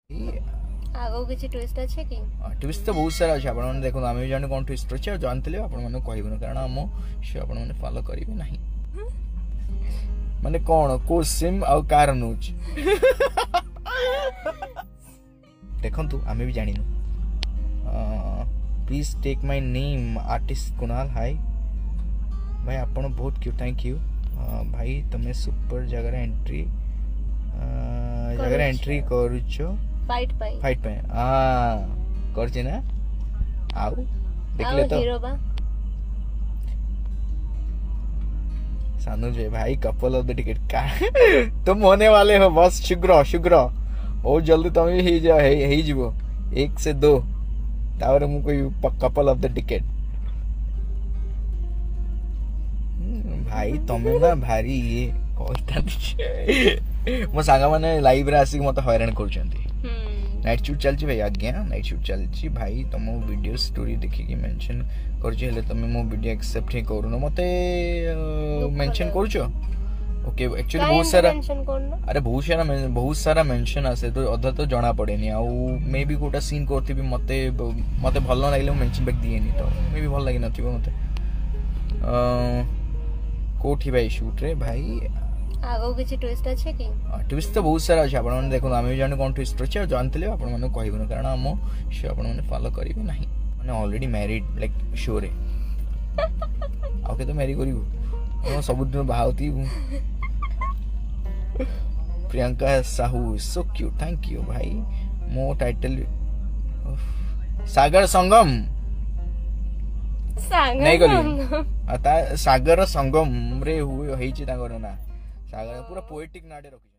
आगो किछि ट्विस्ट अछि कि ट्विस्ट तो बहुत सारा अछि आपण माने देखो आमे जाने कोन ट्विस्ट अछि और जानथिले आपण माने कहबो कारण हम से आपण माने फॉलो करिवे नाही माने कोन को सिम और कार नोच देखंतु आमे भी जानिनु please take my name artist Kunal hi भाई आपण बहुत क्यूट थैंक यू भाई तमे सुपर जगह एंट्री करूछो फाइट पे हां करछि ना आउ देखले तो हीरो बा सानू जे भाई कपल ऑफ द टिकट का तुम होने वाले हो बस शीघ्र शीघ्र बहुत जल्दी तुम ही जा ही जीवो 1 से 2 तावर मु कोई कपल ऑफ द टिकट भाई तमे ना भारी ये कहता मो सांगा माने लाइव रे आसी मते हैरान करछंती नाइट शूट चलची भाई आज्ञा नाइट शूट चलची भाई तुम वीडियो स्टोरी देखि कि मेंशन करछे हेले तुम मो वीडियो एक्सेप्ट ही करूनो मते मेंशन करछो ओके एक्चुअली बहुत सारा अरे बहुत सारा मेंशन आसे तो अधा तो जाना पड़ेनी आ मे बी कोटा सीन करथि भी मते भलो लागले मेंशन बैक दिएनी तो मे बी भल लागि नथिबो मते कोठी भाई शूट रे भाई आगो किछि ट्विस्ट अछि कि ट्विस्ट तो बहुत सारा अछि आपण माने देखो आमे जाने कोन ट्विस्ट अछि और जानथिले आपण माने कहबो कारण हम से आपण माने फॉलो करिवे नाही माने ऑलरेडी मैरिड लाइक श्योर आके तो मैरी करिवो हम सब दिन बाहाउती Priyanka Sahu so cute thank you भाई मो टाइटल सागर संगम नहीं गली आता सागर संगम रे हुई तांगर ना सागर पूरा पोएटिक नाडे रखी।